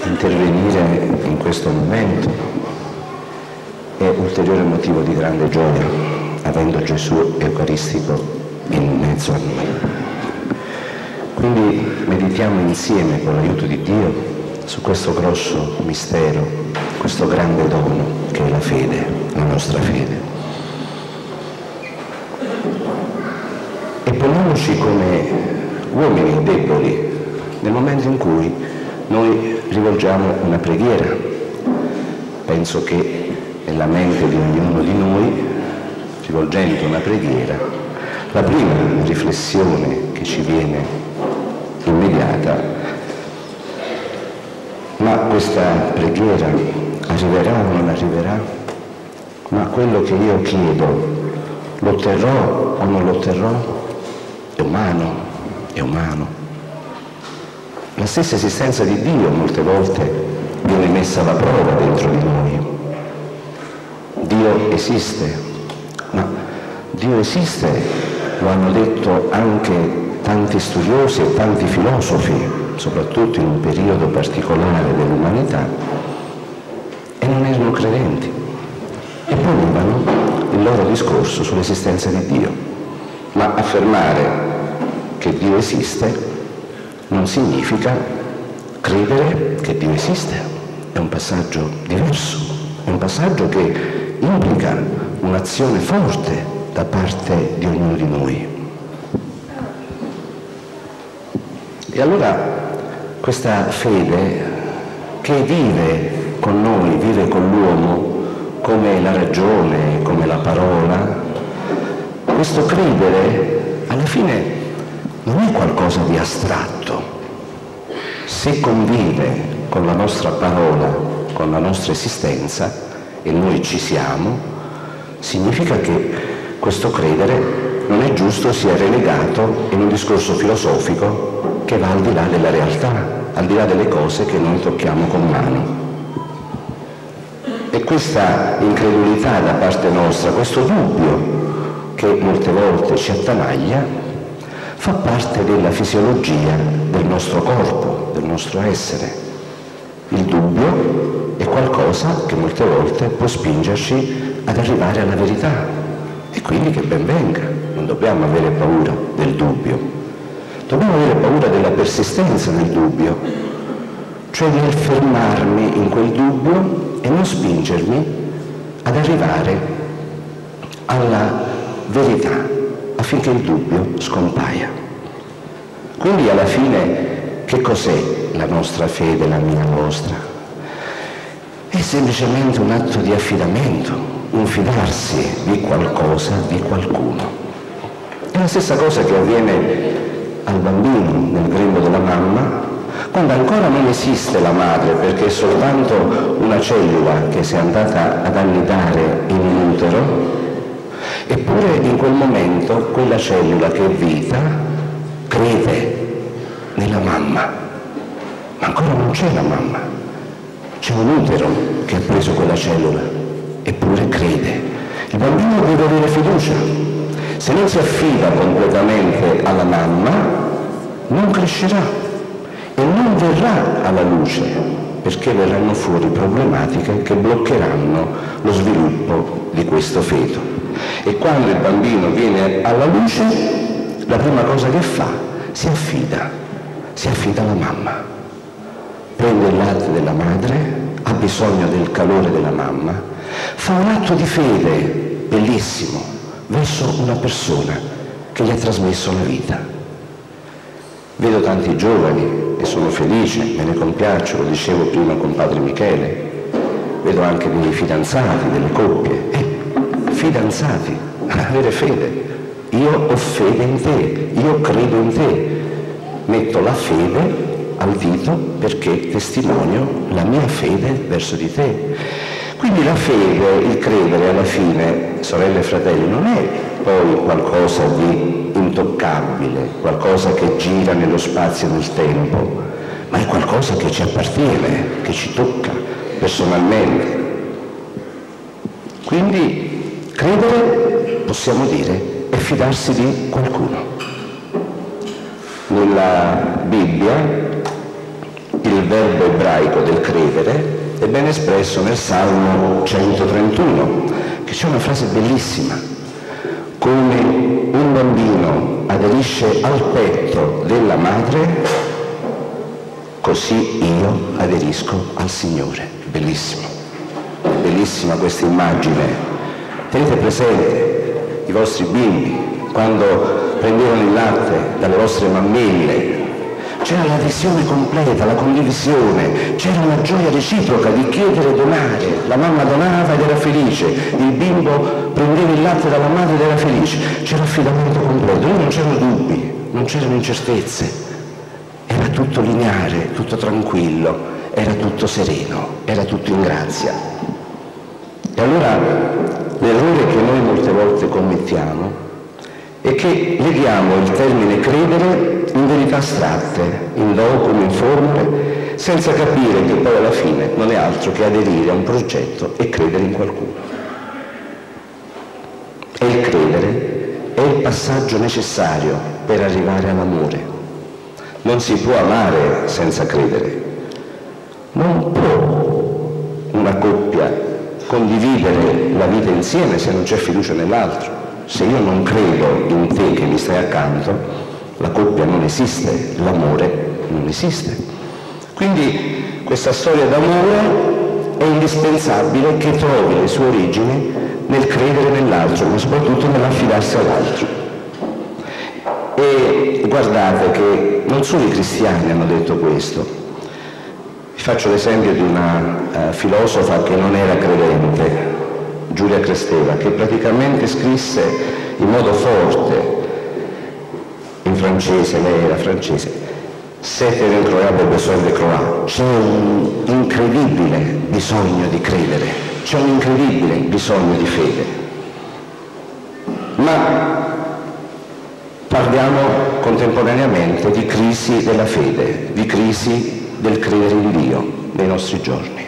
intervenire in questo momento è ulteriore motivo di grande gioia, avendo Gesù Eucaristico in mezzo a noi. Quindi meditiamo insieme con l'aiuto di Dio su questo grosso mistero, questo grande dono che è la fede, la nostra fede. E poniamoci come uomini deboli nel momento in cui noi rivolgiamo una preghiera. Penso che nella mente di ognuno di noi, rivolgendo una preghiera, la prima riflessione che ci viene immediata: ma questa preghiera arriverà o non arriverà? Ma quello che io chiedo lo otterrò o non lo otterrò? È umano, è umano. La stessa esistenza di Dio molte volte viene messa alla prova dentro di noi. Dio esiste, ma Dio esiste, lo hanno detto anche tanti studiosi e tanti filosofi, soprattutto in un periodo particolare dell'umanità, e non erano credenti, e ponevano il loro discorso sull'esistenza di Dio. Ma affermare che Dio esiste non significa credere che Dio esiste, è un passaggio diverso, è un passaggio che implica un'azione forte da parte di ognuno di noi. E allora questa fede che vive con noi, vive con l'uomo come la ragione, come la parola, questo credere alla fine non è qualcosa di astratto. Se convive con la nostra parola, con la nostra esistenza, e noi ci siamo, significa che questo credere non è giusto sia relegato in un discorso filosofico che va al di là della realtà, al di là delle cose che noi tocchiamo con mano. E questa incredulità da parte nostra, questo dubbio che molte volte ci attanaglia, fa parte della fisiologia del nostro corpo, del nostro essere. Il dubbio è qualcosa che molte volte può spingerci ad arrivare alla verità, e quindi che ben venga, non dobbiamo avere paura del dubbio, dobbiamo avere paura della persistenza del dubbio, cioè di fermarmi in quel dubbio e non spingermi ad arrivare alla verità, affinché il dubbio scompaia. Quindi alla fine che cos'è la nostra fede, la mia, vostra? È semplicemente un atto di affidamento, un fidarsi di qualcosa, di qualcuno. È la stessa cosa che avviene al bambino nel grembo della mamma, quando ancora non esiste la madre, perché è soltanto una cellula che si è andata ad annidare in un utero. Eppure in quel momento quella cellula che è vita crede nella mamma, ma ancora non c'è la mamma, c'è un utero che ha preso quella cellula, eppure crede. Il bambino deve avere fiducia, se non si affida completamente alla mamma non crescerà e non verrà alla luce, perché verranno fuori problematiche che bloccheranno lo sviluppo di questo feto. E quando il bambino viene alla luce, la prima cosa che fa, si affida alla mamma, prende il latte della madre, ha bisogno del calore della mamma, fa un atto di fede bellissimo verso una persona che gli ha trasmesso la vita. Vedo tanti giovani e sono felice, me ne compiaccio, lo dicevo prima con padre Michele, vedo anche dei fidanzati, delle coppie, fidanzati, avere fede. Io ho fede in te, io credo in te, metto la fede al dito perché testimonio la mia fede verso di te. Quindi la fede, il credere alla fine, sorelle e fratelli, non è poi qualcosa di intoccabile, qualcosa che gira nello spazio e nel tempo, ma è qualcosa che ci appartiene, che ci tocca personalmente. Quindi credere, possiamo dire, è fidarsi di qualcuno. Nella Bibbia il il verbo ebraico del credere è ben espresso nel Salmo 131, che c'è una frase bellissima: come un bambino aderisce al petto della madre, così io aderisco al Signore. Bellissimo, bellissima questa immagine. Tenete presente i vostri bimbi quando prendevano il latte dalle vostre mammelle, c'era l'adesione completa, la condivisione, c'era una gioia reciproca di chiedere e donare. La mamma donava ed era felice, il bimbo prendeva il latte dalla madre ed era felice, c'era affidamento completo, lì non c'erano dubbi, non c'erano incertezze, era tutto lineare, tutto tranquillo, era tutto sereno, era tutto in grazia. E allora l'errore che noi molte volte commettiamo è che leghiamo il termine credere in verità astratte, in dogmi, in formule, senza capire che poi alla fine non è altro che aderire a un progetto e credere in qualcuno. E il credere è il passaggio necessario per arrivare all'amore. Non si può amare senza credere. Non può una coppia condividere la vita insieme se non c'è fiducia nell'altro. Se io non credo in te che mi stai accanto, la coppia non esiste, l'amore non esiste. Quindi questa storia d'amore è indispensabile che trovi le sue origini nel credere nell'altro, ma soprattutto nell'affidarsi all'altro. E guardate che non solo i cristiani hanno detto questo. Vi faccio l'esempio di una filosofa che non era credente, Giulia Kristeva, che praticamente scrisse in modo forte, in francese, lei era francese, «C'est un incroyable besoin de croire». C'è un incredibile bisogno di credere, c'è un incredibile bisogno di fede. Ma parliamo contemporaneamente di crisi della fede, di crisi del credere in Dio nei nostri giorni.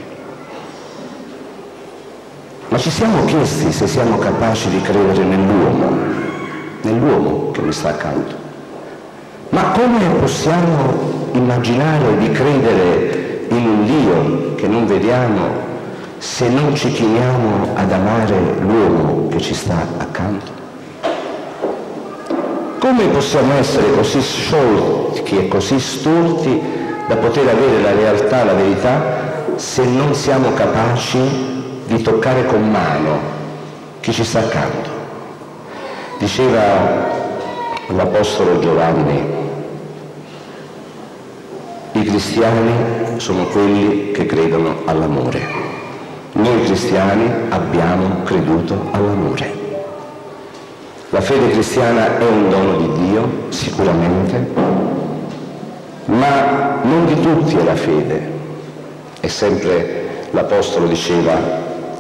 Ma ci siamo chiesti se siamo capaci di credere nell'uomo che mi sta accanto. Ma come possiamo immaginare di credere in un Dio che non vediamo se non ci chiniamo ad amare l'uomo che ci sta accanto? Come possiamo essere così sciolti e così stolti da poter avere la realtà, la verità, se non siamo capaci di toccare con mano chi ci sta accanto? Diceva l'Apostolo Giovanni: i cristiani sono quelli che credono all'amore. Noi cristiani abbiamo creduto all'amore. La fede cristiana è un dono di Dio, sicuramente, ma non di tutti è la fede. E sempre l'Apostolo diceva: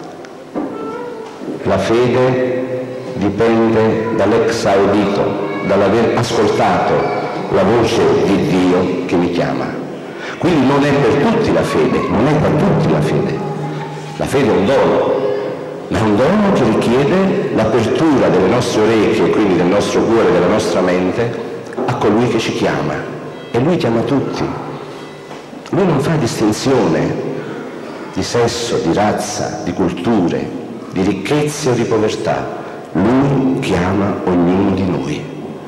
la fede dipende dall'ex audito, dall'aver ascoltato la voce di Dio che mi chiama. Quindi non è per tutti la fede, non è per tutti la fede. La fede è un dono, ma è un dono che richiede l'apertura delle nostre orecchie, quindi del nostro cuore, della nostra mente, a colui che ci chiama. E lui chiama tutti. Lui non fa distinzione di sesso, di razza, di culture, di ricchezze o di povertà. Lui chiama ognuno di noi.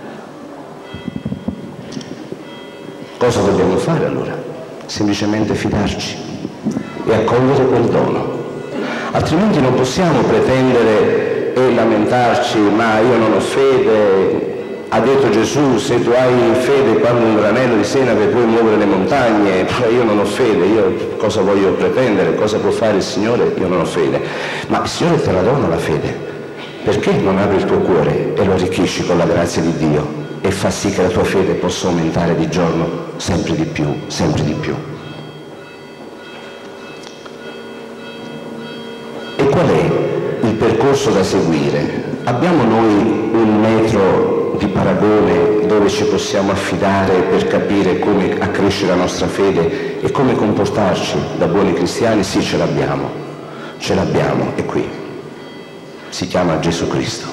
Cosa dobbiamo fare allora? Semplicemente fidarci e accogliere quel dono. Altrimenti non possiamo pretendere e lamentarci: ma io non ho fede. Ha detto Gesù: se tu hai fede quando un granello di senape puoi muovere le montagne. Io non ho fede, io cosa voglio pretendere? Cosa può fare il Signore? Io non ho fede. Ma il Signore te la dona la fede. Perché non apri il tuo cuore e lo arricchisci con la grazia di Dio e fa sì che la tua fede possa aumentare di giorno sempre di più, sempre di più? E qual è il percorso da seguire? Abbiamo noi un metro di paragone dove ci possiamo affidare per capire come accrescere la nostra fede e come comportarci da buoni cristiani? Sì, ce l'abbiamo, è qui. Si chiama Gesù Cristo,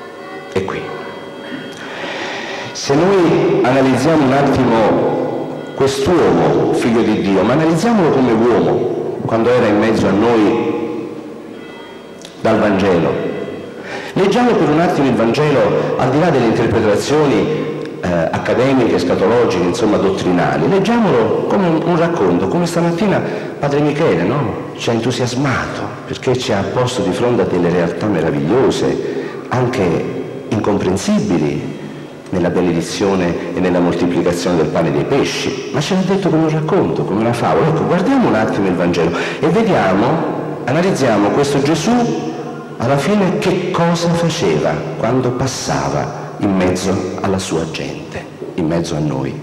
è qui. Se noi analizziamo un attimo quest'uomo, figlio di Dio, ma analizziamolo come uomo, quando era in mezzo a noi dal Vangelo. Leggiamo per un attimo il Vangelo, al di là delle interpretazioni accademiche, scatologiche, insomma dottrinali. Leggiamolo come un racconto, come stamattina Padre Michele, no? Ci ha entusiasmato, perché ci ha posto di fronte a delle realtà meravigliose, anche incomprensibili, nella benedizione e nella moltiplicazione del pane e dei pesci, ma ce l'ha detto come un racconto, come una favola. Ecco, guardiamo un attimo il Vangelo e vediamo, analizziamo questo Gesù alla fine che cosa faceva quando passava in mezzo alla sua gente, in mezzo a noi.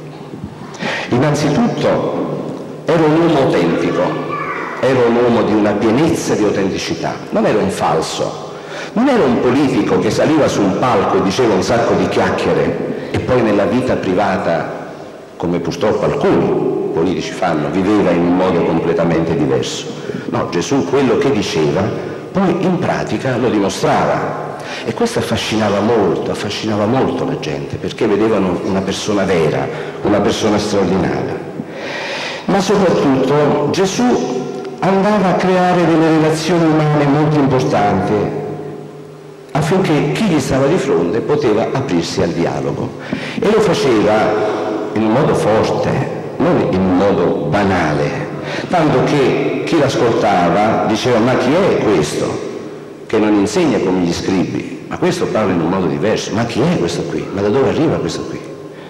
Innanzitutto era un uomo autentico, era un uomo di una pienezza di autenticità, non era un falso. Non era un politico che saliva su un palco e diceva un sacco di chiacchiere e poi nella vita privata, come purtroppo alcuni politici fanno, viveva in un modo completamente diverso. No, Gesù quello che diceva poi in pratica lo dimostrava, e questo affascinava molto la gente, perché vedevano una persona vera, una persona straordinaria. Ma soprattutto Gesù andava a creare delle relazioni umane molto importanti, affinché chi gli stava di fronte poteva aprirsi al dialogo, e lo faceva in un modo forte, non in un modo banale, tanto che chi l'ascoltava diceva: ma chi è questo che non insegna come gli scribi? Ma questo parla in un modo diverso, ma chi è questo qui? Ma da dove arriva questo qui?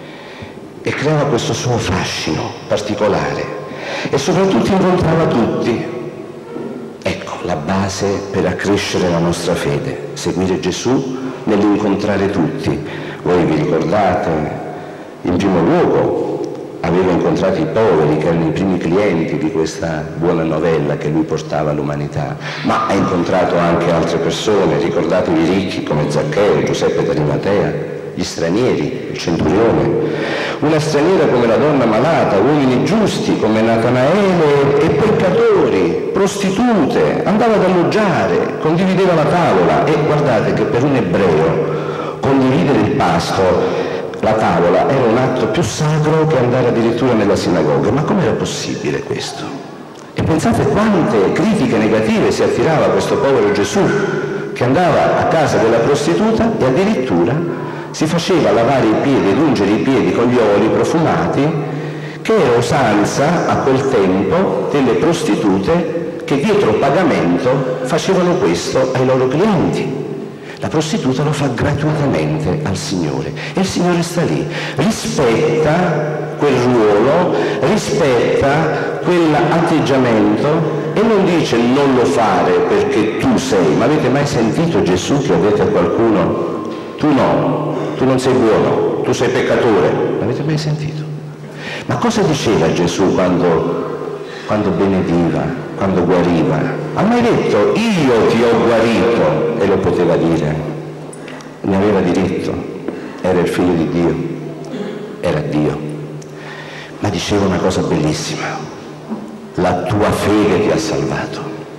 E creava questo suo fascino particolare, e soprattutto incontrava tutti. Ecco la base per accrescere la nostra fede, seguire Gesù nell'incontrare tutti. Voi vi ricordate, in primo luogo aveva incontrato i poveri, che erano i primi clienti di questa buona novella che lui portava all'umanità, ma ha incontrato anche altre persone. Ricordatevi i ricchi come Zaccheo, Giuseppe d'Arimatea, gli stranieri, il centurione, una straniera come la donna malata, uomini giusti come Natanaele e peccatori, prostitute, andava ad alloggiare, condivideva la tavola. E guardate che per un ebreo condividere il pasto, la tavola, era un atto più sacro che andare addirittura nella sinagoga. Ma com'era possibile questo? E pensate quante critiche negative si attirava questo povero Gesù, che andava a casa della prostituta e addirittura si faceva lavare i piedi ed ungere i piedi con gli oli profumati, che era usanza a quel tempo delle prostitute, che dietro pagamento facevano questo ai loro clienti. La prostituta lo fa gratuitamente al Signore, e il Signore sta lì, rispetta quel ruolo, rispetta quell'atteggiamento, e non dice non lo fare perché tu sei. Ma avete mai sentito Gesù che ha detto a qualcuno: tu no, tu non sei buono, tu sei peccatore? L'avete mai sentito? Ma cosa diceva Gesù quando benediva, quando guariva? Ha mai detto io ti ho guarito? E lo poteva dire, ne aveva diritto, era il figlio di Dio, era Dio. Ma diceva una cosa bellissima: la tua fede ti ha salvato,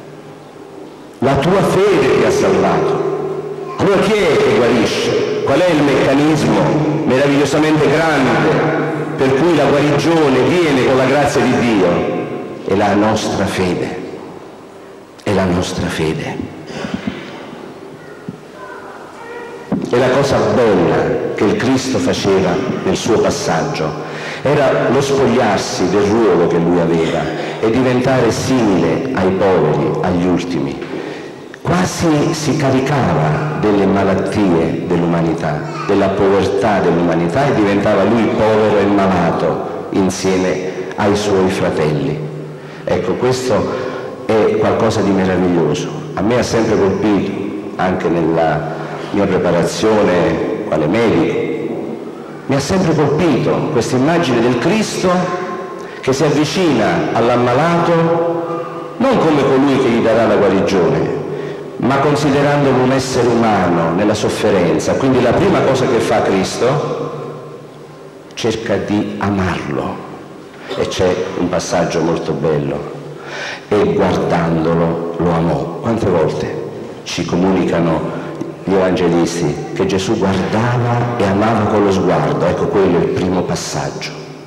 la tua fede ti ha salvato. Allora chi è che guarisce? Qual è il meccanismo meravigliosamente grande per cui la guarigione viene con la grazia di Dio? È la nostra fede, è la nostra fede. E la cosa bella che il Cristo faceva nel suo passaggio era lo spogliarsi del ruolo che lui aveva e diventare simile ai poveri, agli ultimi. Quasi si caricava delle malattie dell'umanità, della povertà dell'umanità, e diventava lui povero e malato insieme ai suoi fratelli. Ecco, questo è qualcosa di meraviglioso. A me ha sempre colpito, anche nella mia preparazione quale medico, mi ha sempre colpito questa immagine del Cristo che si avvicina all'ammalato non come colui che gli darà la guarigione, ma considerandolo un essere umano nella sofferenza. Quindi la prima cosa che fa Cristo, cerca di amarlo, e c'è un passaggio molto bello: e guardandolo lo amò. Quante volte ci comunicano gli evangelisti che Gesù guardava e amava con lo sguardo? Ecco, quello è il primo passaggio.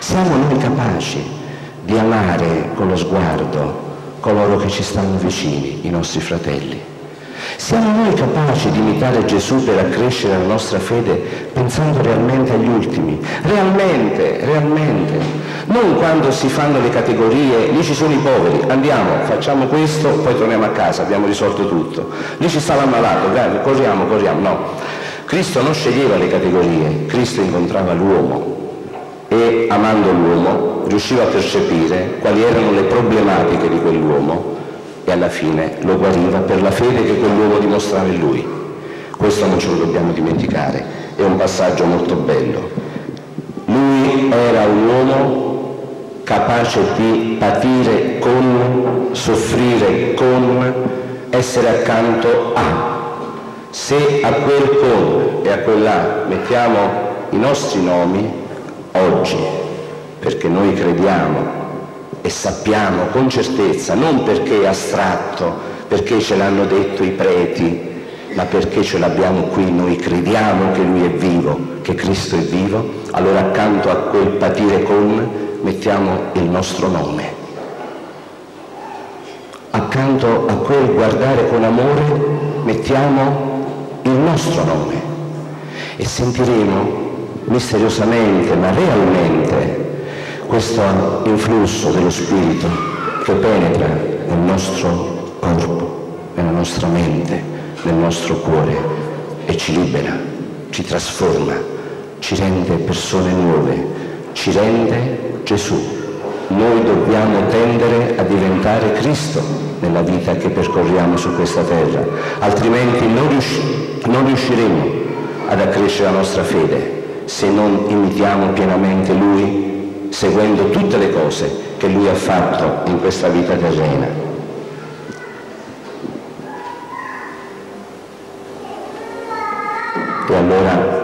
Siamo noi capaci di amare con lo sguardo coloro che ci stanno vicini, i nostri fratelli? Siamo noi capaci di imitare Gesù per accrescere la nostra fede pensando realmente agli ultimi? Realmente. Non quando si fanno le categorie, lì ci sono i poveri, andiamo, facciamo questo, poi torniamo a casa, abbiamo risolto tutto. Lì ci sta l'ammalato, corriamo, no. Cristo non sceglieva le categorie, Cristo incontrava l'uomo e amando l'uomo riusciva a percepire quali erano le problematiche di quell'uomo e alla fine lo guariva per la fede che quell'uomo dimostrava in lui. Questo non ce lo dobbiamo dimenticare, è un passaggio molto bello. Lui era un uomo capace di patire con, soffrire con, essere accanto a. Se a quel con e a quell'à mettiamo i nostri nomi, oggi, perché noi crediamo e sappiamo con certezza, non perché è astratto, perché ce l'hanno detto i preti, ma perché ce l'abbiamo qui, noi crediamo che Lui è vivo, che Cristo è vivo, allora accanto a quel patire con mettiamo il nostro nome. Accanto a quel guardare con amore mettiamo il nostro nome e sentiremo misteriosamente, ma realmente, questo influsso dello Spirito che penetra nel nostro corpo, nella nostra mente, nel nostro cuore e ci libera, ci trasforma, ci rende persone nuove, ci rende Gesù. Noi dobbiamo tendere a diventare Cristo nella vita che percorriamo su questa terra, altrimenti non riusciremo ad accrescere la nostra fede se non imitiamo pienamente Lui, seguendo tutte le cose che Lui ha fatto in questa vita terrena. E allora,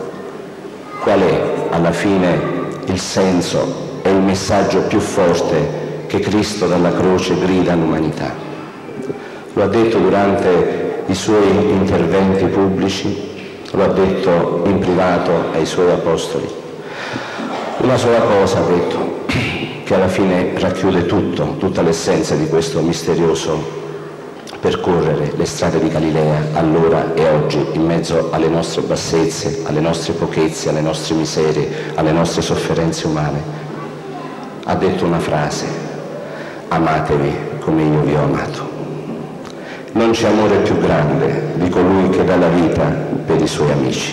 qual è alla fine il senso e il messaggio più forte che Cristo dalla croce grida all'umanità? Lo ha detto durante i suoi interventi pubblici, lo ha detto in privato ai suoi apostoli. Una sola cosa ha detto, che alla fine racchiude tutta l'essenza di questo misterioso percorrere le strade di Galilea, allora e oggi, in mezzo alle nostre bassezze, alle nostre pochezze, alle nostre miserie, alle nostre sofferenze umane. Ha detto una frase: amatevi come io vi ho amato. Non c'è amore più grande di colui che dà la vita per i suoi amici.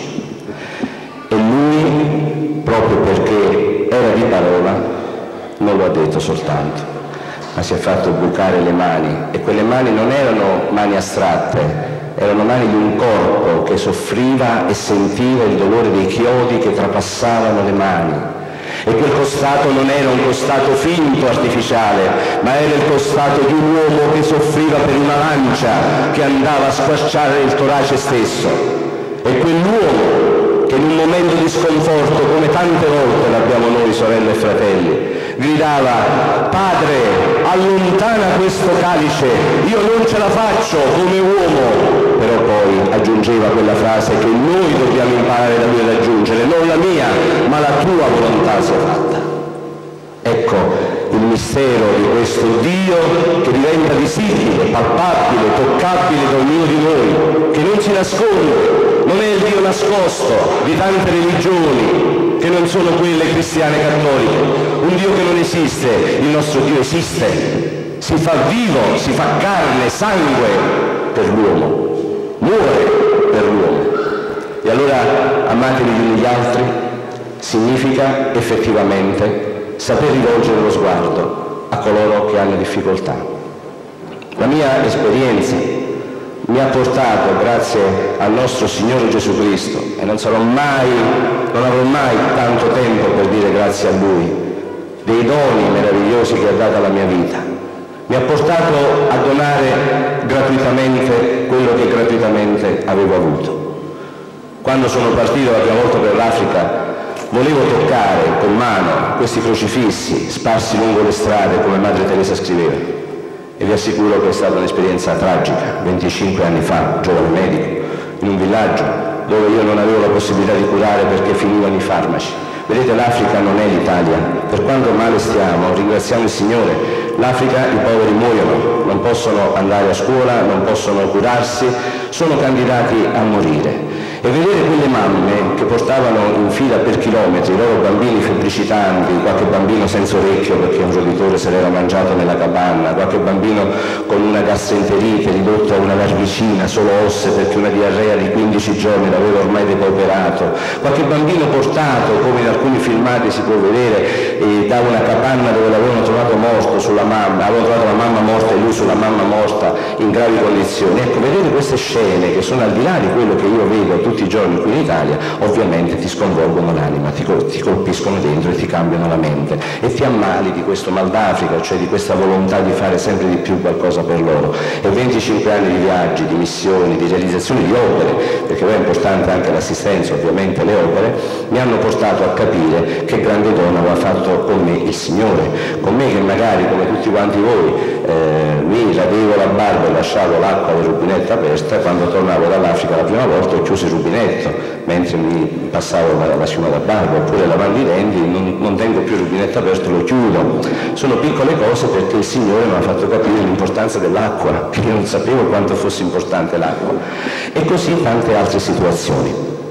E lui, proprio perché era di parola, non lo ha detto soltanto, ma si è fatto bucare le mani, e quelle mani non erano mani astratte, erano mani di un corpo che soffriva e sentiva il dolore dei chiodi che trapassavano le mani. E quel costato non era un costato finto, artificiale, ma era il costato di un uomo che soffriva per una lancia che andava a squarciare il torace stesso. E quell'uomo che in un momento di sconforto, come tante volte l'abbiamo noi, sorelle e fratelli, gridava: Padre, allontana questo calice, io non ce la faccio come uomo. Però poi aggiungeva quella frase che noi dobbiamo imparare da lui ad aggiungere: non la mia, ma la tua volontà sia fatta. Ecco il mistero di questo Dio che diventa visibile, palpabile, toccabile da ognuno di noi, che non si nasconde, non è il Dio nascosto di tante religioni che non sono quelle cristiane cattoliche, un Dio che non esiste. Il nostro Dio esiste, si fa vivo, si fa carne, sangue per l'uomo, muore per l'uomo. E allora amatevi gli uni gli altri significa effettivamente saper rivolgere lo sguardo a coloro che hanno difficoltà. La mia esperienza mi ha portato, grazie al nostro Signore Gesù Cristo, e non avrò mai tanto tempo per dire grazie a Lui, dei doni meravigliosi che ha dato alla mia vita. Mi ha portato a donare gratuitamente quello che gratuitamente avevo avuto. Quando sono partito la prima volta per l'Africa, volevo toccare con mano questi crocifissi sparsi lungo le strade, come Madre Teresa scriveva. E vi assicuro che è stata un'esperienza tragica. 25 anni fa, giovane medico, in un villaggio dove io non avevo la possibilità di curare perché finivano i farmaci. Vedete, l'Africa non è l'Italia. Per quanto male stiamo, ringraziamo il Signore. L'Africa, i poveri muoiono, non possono andare a scuola, non possono curarsi, sono candidati a morire. E vedere quelle mamme che portavano in fila per chilometri i loro bambini febbricitanti, qualche bambino senza orecchio perché un roditore se l'era mangiato nella capanna, qualche bambino con una gastroenterite ridotta a una larvicina, solo osse perché una diarrea di 15 giorni l'aveva ormai depauperato, qualche bambino portato, come in alcuni filmati si può vedere, da una capanna dove l'avevano trovato morto sulla mamma, avevano trovato la mamma morta e lui sulla mamma morta in gravi condizioni. Ecco, vedere queste scene che sono al di là di quello che io vedo tutti i giorni qui in Italia, ovviamente ti sconvolgono l'anima, ti colpiscono dentro e ti cambiano la mente e ti ammali di questo mal d'Africa, cioè di questa volontà di fare sempre di più qualcosa per loro. E 25 anni di viaggi, di missioni, di realizzazioni di opere, perché poi è importante anche l'assistenza, ovviamente le opere, mi hanno portato a capire che grande dono aveva fatto con me il Signore, con me che magari come tutti quanti voi mi radevo la barba e lasciavo l'acqua del rubinetto aperta, quando tornavo dall'Africa la prima volta ho chiuso il rubinetto mentre mi passavo la sciuma da barba, oppure lavando i denti non tengo più il rubinetto aperto, lo chiudo. Sono piccole cose perché il Signore mi ha fatto capire l'importanza dell'acqua, che io non sapevo quanto fosse importante l'acqua, e così tante altre situazioni.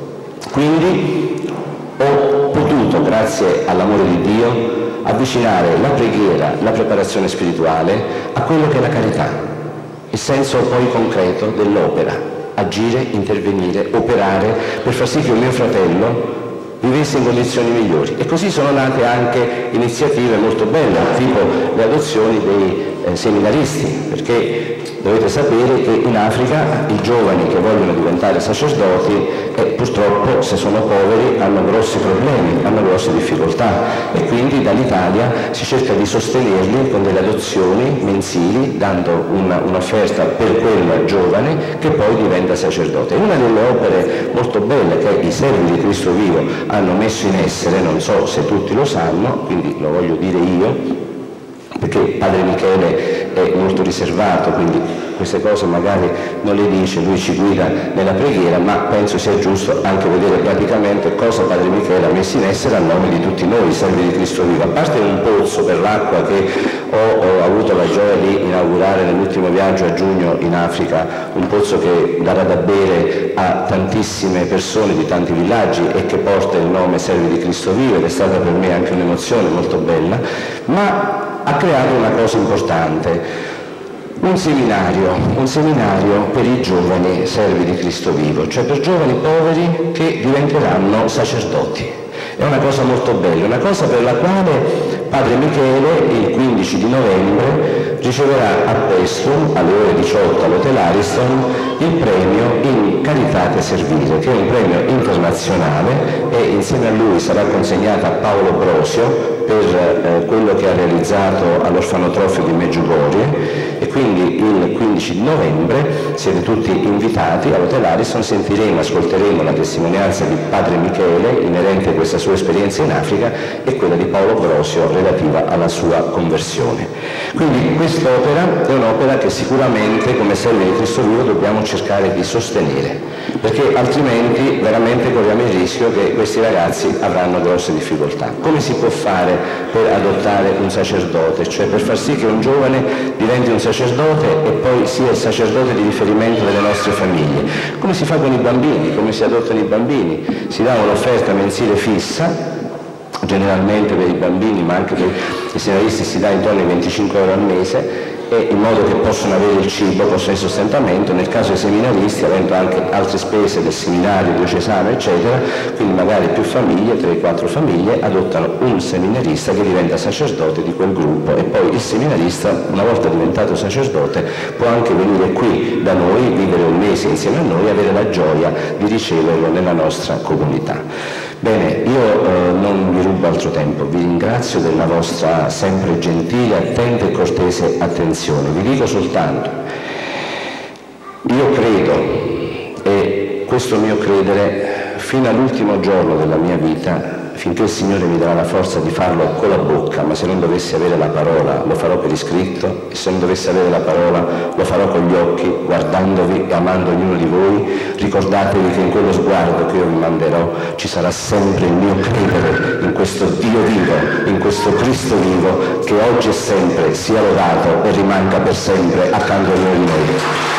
Quindi ho potuto, grazie all'amore di Dio, avvicinare la preghiera, la preparazione spirituale a quello che è la carità, il senso poi concreto dell'opera, agire, intervenire, operare per far sì che un mio fratello vivesse in condizioni migliori. E così sono nate anche iniziative molto belle, tipo le adozioni dei seminaristi, perché dovete sapere che in Africa i giovani che vogliono diventare sacerdoti purtroppo, se sono poveri, hanno grossi problemi, hanno grosse difficoltà, e quindi dall'Italia si cerca di sostenerli con delle adozioni mensili, dando un'offerta per quel giovane che poi diventa sacerdote. Una delle opere molto belle che i servi di Cristo Vivo hanno messo in essere, non so se tutti lo sanno, quindi lo voglio dire io, perché Padre Michele è molto riservato, quindi queste cose magari non le dice, lui ci guida nella preghiera, ma penso sia giusto anche vedere praticamente cosa Padre Michele ha messo in essere a nome di tutti noi, servi di Cristo Vivo. A parte un pozzo per l'acqua che ho avuto la gioia di inaugurare nell'ultimo viaggio a giugno in Africa, un pozzo che darà da bere a tantissime persone di tanti villaggi e che porta il nome Servi di Cristo Vivo, ed è stata per me anche un'emozione molto bella, ma ha creato una cosa importante, un seminario per i giovani servi di Cristo Vivo, cioè per giovani poveri che diventeranno sacerdoti. È una cosa molto bella, una cosa per la quale Padre Michele il 15 di novembre riceverà a Pestum, alle ore 18 all'Hotel Ariston, il premio in Caritate Servire, che è un premio internazionale, e insieme a lui sarà consegnata a Paolo Brosio per quello che ha realizzato all'orfanotrofio di Medjugorje. E quindi il 15 di novembre siete tutti invitati all'Hotel Ariston, sentiremo, ascolteremo la testimonianza di Padre Michele inerente a questa sua esperienza in Africa e quella di Paolo Brosio relativa alla sua conversione. Quindi quest'opera è un'opera che sicuramente come servi di Cristo Vivo dobbiamo cercare di sostenere, perché altrimenti veramente corriamo il rischio che questi ragazzi avranno grosse difficoltà. Come si può fare per adottare un sacerdote, cioè per far sì che un giovane diventi un sacerdote e poi sia il sacerdote di riferimento delle nostre famiglie? Come si fa con i bambini? Come si adottano i bambini? Si dà un'offerta mensile fissa, generalmente per i bambini, ma anche per i seminaristi si dà intorno ai 25 euro al mese, e in modo che possano avere il cibo, possano il sostentamento. Nel caso dei seminaristi, avendo anche altre spese del seminario diocesano eccetera, quindi magari più famiglie, 3-4 famiglie adottano un seminarista che diventa sacerdote di quel gruppo, e poi il seminarista, una volta diventato sacerdote, può anche venire qui da noi, vivere un mese insieme a noi e avere la gioia di riceverlo nella nostra comunità. Bene, io non vi rubo altro tempo, vi ringrazio della vostra sempre gentile, attenta e cortese attenzione. Vi dico soltanto, io credo, e questo mio credere fino all'ultimo giorno della mia vita, finché il Signore mi darà la forza di farlo con la bocca, ma se non dovessi avere la parola lo farò per di scritto, e se non dovessi avere la parola lo farò con gli occhi, guardandovi e amando ognuno di voi. Ricordatevi che in quello sguardo che io vi manderò ci sarà sempre il mio credere in questo Dio vivo, in questo Cristo vivo, che oggi e sempre sia lodato e rimanga per sempre accanto a noi.